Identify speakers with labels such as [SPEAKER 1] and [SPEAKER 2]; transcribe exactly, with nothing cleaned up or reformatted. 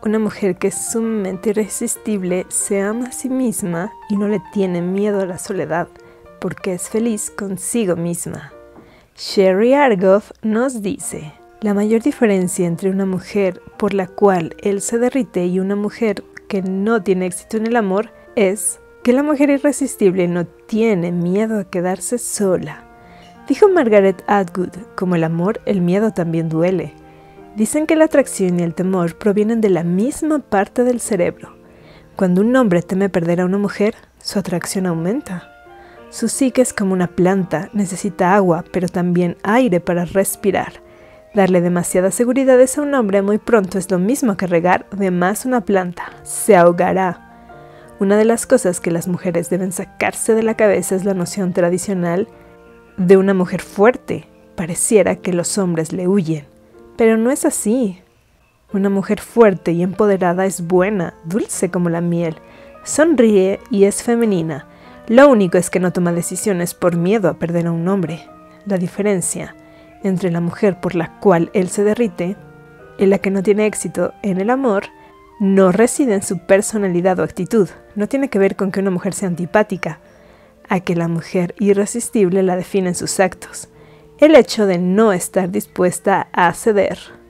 [SPEAKER 1] Una mujer que es sumamente irresistible se ama a sí misma y no le tiene miedo a la soledad, porque es feliz consigo misma. Sherry Argoff nos dice: la mayor diferencia entre una mujer por la cual él se derrite y una mujer que no tiene éxito en el amor es que la mujer irresistible no tiene miedo a quedarse sola. Dijo Margaret Atwood: como el amor, el miedo también duele. Dicen que la atracción y el temor provienen de la misma parte del cerebro. Cuando un hombre teme perder a una mujer, su atracción aumenta. Su psique es como una planta, necesita agua, pero también aire para respirar. Darle demasiadas seguridades a un hombre muy pronto es lo mismo que regar de más una planta. Se ahogará. Una de las cosas que las mujeres deben sacarse de la cabeza es la noción tradicional de una mujer fuerte. Pareciera que los hombres le huyen. Pero no es así. Una mujer fuerte y empoderada es buena, dulce como la miel, sonríe y es femenina. Lo único es que no toma decisiones por miedo a perder a un hombre. La diferencia entre la mujer por la cual él se derrite y la que no tiene éxito en el amor no reside en su personalidad o actitud. No tiene que ver con que una mujer sea antipática, a que la mujer irresistible la define en sus actos. El hecho de no estar dispuesta a ceder.